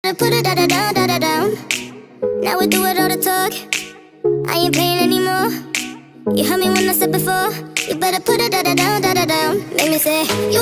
Put it down. Now we do it all the talk. I ain't playing anymore. You heard me when I said before. You better put it down. Make me say,